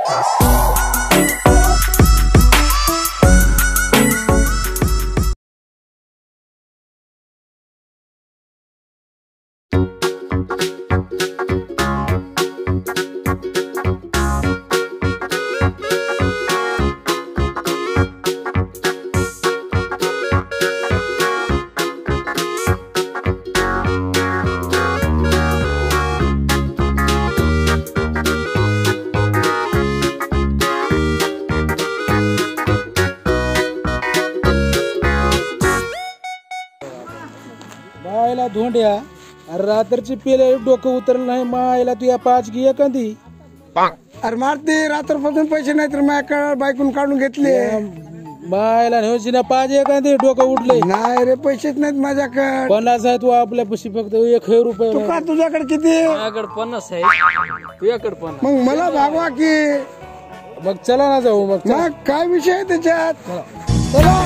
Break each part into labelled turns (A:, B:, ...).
A: मायला धोंड्या अरे रात्रीची पेले डोकं उतरलं नाही मायला तू या 5 घे एखादी
B: अरे मारते रात्रपासून पैसे नाही तर माझ्या बायकून काढून घेतले
A: मायला नेऊची ना 5 एखादी डोकं उठले
B: नाही रे पैसेच नाहीत माझ्याकडे
A: 50 आहे तू आपल्या पशी फक्त 1 रुपये
B: तू का तुझ्याकडे किती
C: माझ्याकडे 50 आहे तुझ्याकडे 50
B: मग मला भागवा की
A: मग चला ना जाऊ मग
B: मग काय विषय आहे त्याच्यात चला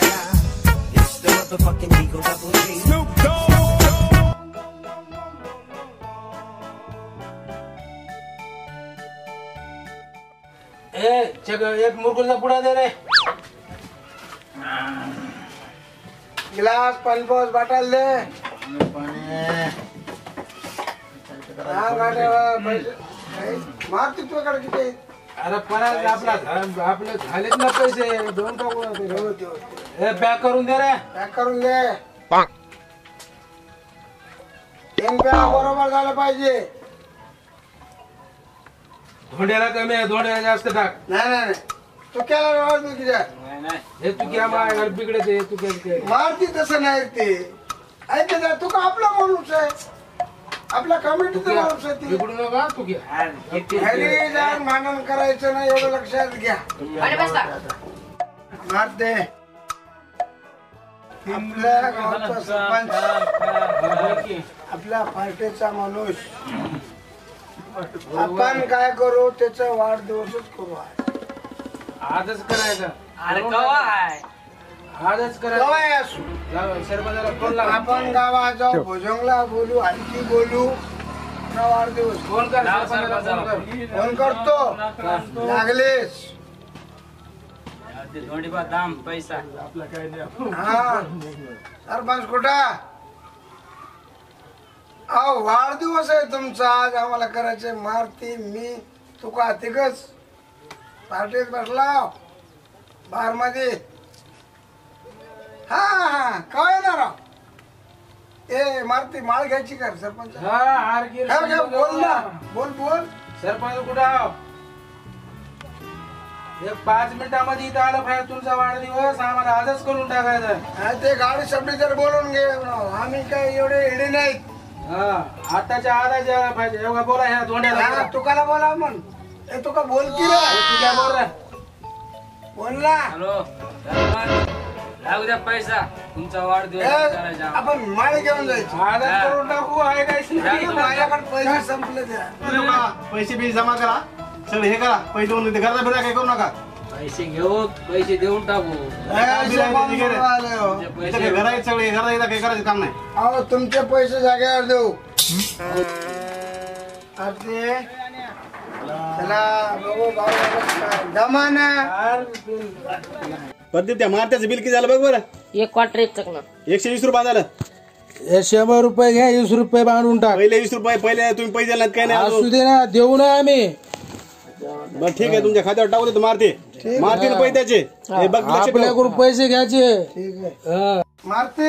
A: एक मुरगुलचा पुडा दे रे
B: गिलास पाणी पाऊस बाटाल दे मारते तुझ्याकडे किती
A: अरे परत आपले झालेत ना पैसे दोन टाकू पॅक करून दे रे
B: पॅक करून दे 3 पॅक बरोबर झालं पाहिजे
A: धोंड्याला कमी आहे धोंड्याला जास्त टाक
B: नाही नाही तू केला तुझ्या
A: हे तू क्या मार बिघडते तू काय
B: मारती तसं नाही ते ऐक तू का आपला माणूस आहे आपल्या कमिटीचा माणूस आहे ती
A: बिघडू नका तू घ्या
B: घरी जाऊन भांडण करायचं नाही एवढं लक्षात घ्या मारते आपल्या गावचा सरपंच आपल्या पार्टीचा माणूस आपण काय करू त्याचा वाढदिवसच करू
A: आजच करायचं
C: अरे कवा आहे
A: आजच करायचं सरपंचाला फोन लाव
B: आपण गावात जाऊ भुजंगला बोलू आणखी बोलू वाढदिवस
A: फोन कर सरपंचाला
B: फोन करतो लागलेस
C: धोंडीबा दाम पैसा
B: हा सरपंच कुठं अहो वाढदिवस आहे तुमचा आज आम्हाला करायचे मारती मी तू का तिघच पार्टीत बसला बार मध्ये हा हा काय येणार ए मारती माळ घ्यायची का सरपंच
A: हा हार गिर
B: बोल ना बोल बोल
A: सरपंच कुठं आहो? एक 5 मिनिटामध्ये इथं आलं पाहिजे तुमचा वाढदिवस आम्हाला आजच करून टाकायचा
B: ते गाडी सगळी जर बोलून घे आम्ही काय एवढे एडे नाहीत
A: हा आताच्या आधाच यायला पाहिजे एवढा बोला ह्या धोंड्याला
B: तुकाला बोला म्हण ए तुका बोल की रे
A: तू काय बोल रे
B: बोल ना
C: हॅलो लागू द्या पैसा तुमचा वाढदिवस करायचा
B: आपण माळ घेऊन जायचं
A: आजच करून टाकू आहे काय
B: माझ्याकडे पैसे संपले त्या
D: पैसे जमा करा सगळे हे करा पैसे देऊन घरचा बिरा काही करू नका
C: पैसे घेऊ पैसे देऊन टाकू
D: घर आहेत सगळे घरात काही करायचं काम नाही
B: अहो तुमचे पैसे जागेवर देऊ
D: प्रदीप त्या मारत्याचं बिल किती झालं बघ बरं
E: 1 क्वार्टर 1 चकणं
D: 120 रुपये झालं
A: 100 रुपये घ्या 20 रुपये बांधून टाक
D: पहिले 20 रुपये पहिले तुम्ही पैसे दिले काय नाही
A: असू दे ना देऊ ना आम्ही
D: बरं ठीक आहे तुमच्या खात्यावर टाकू देतो मारते मारते ना पैसे त्याचे हे बघ लक्ष ठेव.
A: आपल्याकडून पैसे घ्यायचे
B: ठीक आहे मारते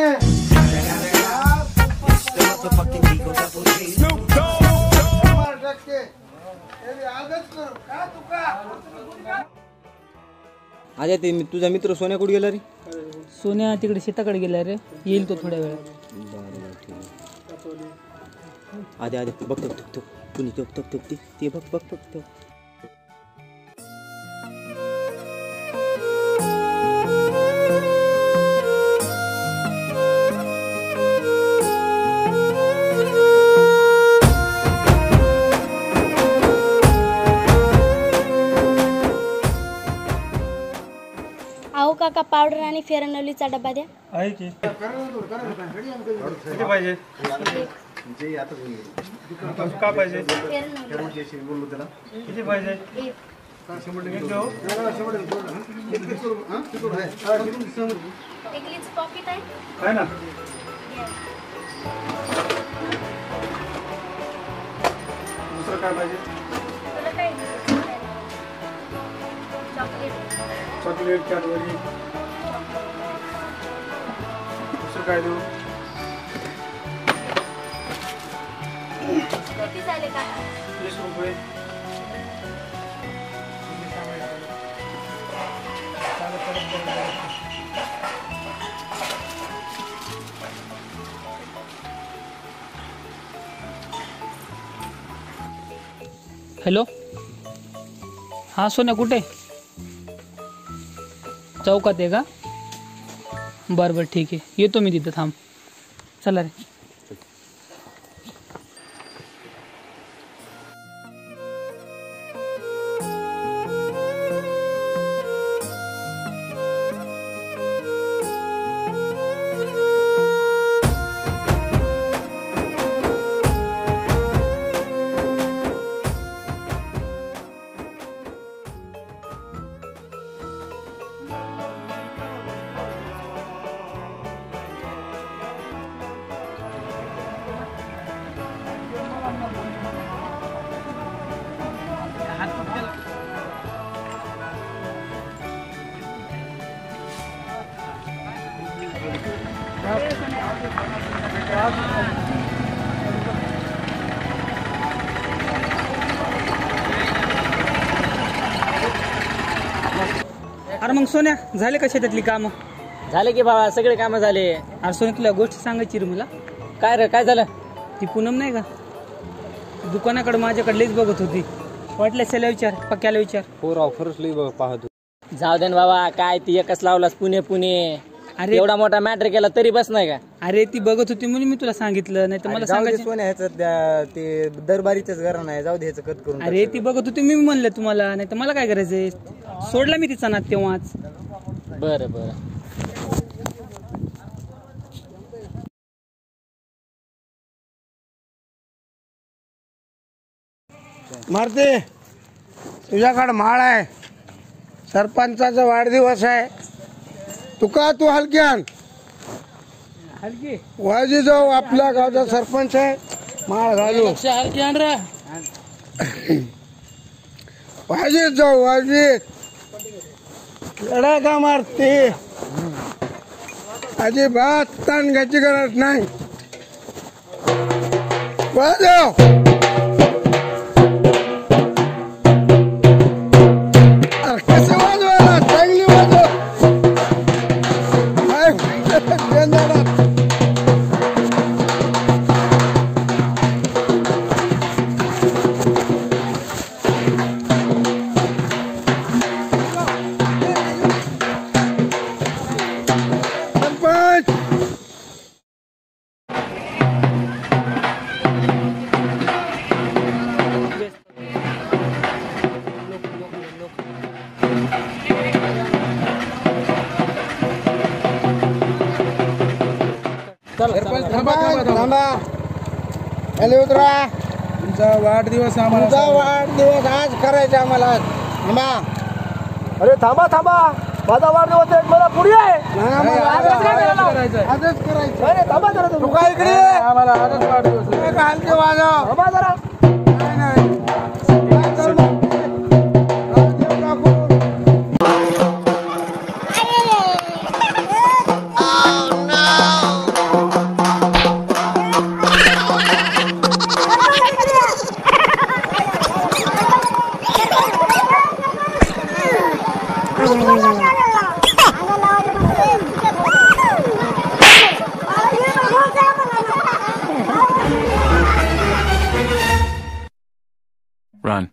F: आज ते तुझा मित्र सोन्या कुठे गेला रे
E: सोन्या तिकडे शेताकडे गेला रे येईल तो थोड्या वेळात
F: बरं ठीक आहे आधी बघ कुणी ते बघ
G: अहो काका पावडर आणि फेअर अँड लवलीचा डबा द्या
D: आहे की किती पाहिजे का पाहिजे
G: फेअर अँड लवली
D: किती पाहिजे
G: इडलीचं पॉकेट आहे
D: आहे ना दुसरं काय पाहिजे
G: तुला काय चॉकलेट
D: चॉकलेट कॅडबरी दुसरं काय देऊ
G: किती झाले का
D: 20 रुपये
E: हॅलो हां सोन्या कुठे चौकात आहे का बरं बरं ठीक आहे येतो मी तिथं थांब चला रे अरे मग सोन्या झाले का शेतातली कामं
F: झाले की बाबा सगळे कामं झाले
E: अरे सोन्या तुला गोष्ट सांगायची रे मला
F: काय रे काय झालं
E: ती पूनम नाही का दुकानाकडे माझ्याकडे लईच बघत होती वाटलं त्याला विचार पक्क्याला विचार
F: हो राव खरंच लई पाहतो जाऊ दे ना बाबा काय ती एकच लावलास पुणे पुणे
E: अरे
F: एवढा मोठा मॅटर केला तरी बस नाही का
E: अरे ती बघत होती म्हणून मी तुला सांगितलं नाही तर मला सांगायचं
F: सोन्या ह्याचं ते दरबारीच घर नाही जाऊ दे ह्याचं कट करून
E: अरे ती बघत होती मी म्हणलं तुम्हाला नाही तर मला काय करायचंय सोडला मी तिचा नाद तेव्हाच
F: बरं बरं
B: मारते तुझ्याकडे माळ आहे सरपंचाचा वाढदिवस आहे तू हलक्यान
E: हलकी
B: वाजी जाऊ आपल्या गावचा सरपंच आहे माळ घालू
E: हलकी आण रे
B: वाजीत जाऊ वाजीत लढा का मारते अजिबात ताण घ्यायची गरज नाही वाजव कसं वाजवायला चांगली वाजव थांबा खाली उतरा
A: तुमचा वाढदिवस आम्हाला
B: तुमचा वाढदिवस आज करायचा आम्हाला थांबा
D: अरे थांबा थांबा माझा वाढदिवस आहे मला पुढे आहे
B: आजच करायचं
D: थांबा जरा
B: तू काय इकडे
A: आम्हाला आजच वाढदिवस आहे.
B: हलके वाजव
D: थांबा जरा
B: नाही काय कर मग? देव टाकू.
H: Run.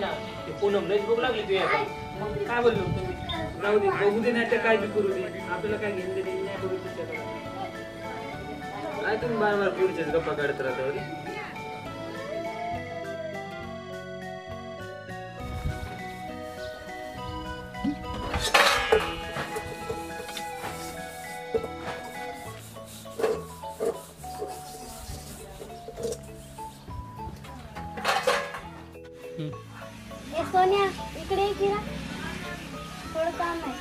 F: ना ते पूनम लयच भूक लागली तुझ्या
E: मग काय बोललो तुम्ही राहू दे बघू दे नाही तर काय बी करू दे आपल्याला काय घेऊन दे नाही बघू तुझ्याकडे
C: काय तुम्ही बार बार पुढचेच गप्पा काढत राहता रे?
G: ए सोन्या इकडे ये किरा थोडं काम आहे.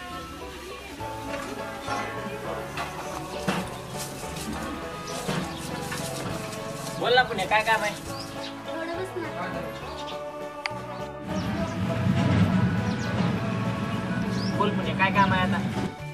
F: बोल ना पुणे काय काम आहे
G: थोडं बस ना.
F: बोल पुणे काय काम आहे आता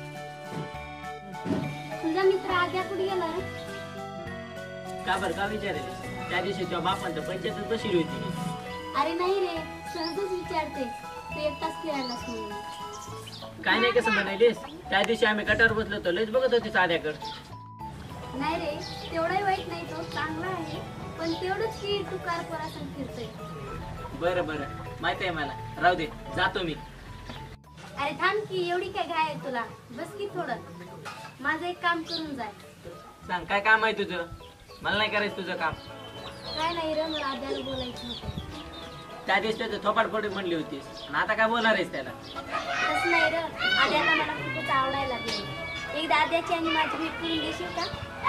G: तुझा मित्र आद्या कुठे गेला रे?
F: का बरं का विचारेल त्या दिवशी तुझ्या बापांचं पंचायतच बसली होती
G: अरे नाही रे सहजच विचारते तू एकटाच फिरायलास म्हणून.
F: काय नाही कसं म्हणालीस त्या दिवशी आम्ही कटावर बसलो होतो लयच बघत होती साध्याकडे
G: नाही रे तेवढाही वाईट नाही तो चांगला आहे पण तेवढंच की तू कार पोरासंग फिरतोय.
F: बरं बरं माहिती आहे मला राहू दे जातो मी
G: अरे थांब की एवढी काय घाय आहे तुला बस की थोडं माझं एक काम करून जाय.
F: सांग काय काम आहे तुझं मला नाही करायचं तुझं काम
G: काय नाही रे मला आद्याला बोलायचं होतं.
F: त्या दिवशी त्याचं थोपाड फोडी म्हणली होतीस आणि आता काय बोलणार आहेस त्याला
G: तसं नाही रे आद्याला मला खूपच आवडायला लागले. एकदा आद्याची आणि माझी भेट करून देशील का?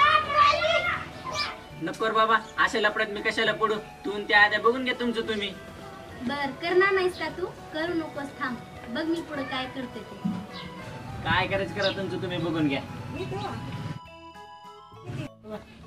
F: नको रे बाबा अशा लपड्यात मी कशाला पडू तू आणि त्या आद्या बघून घ्या तुमचं तुम्ही
G: बर करणार नाहीस का तू? करू नकोस थांब बघ मी पुढे काय करते ते.
F: काय करायचं करा तुमचं तुम्ही बघून घ्या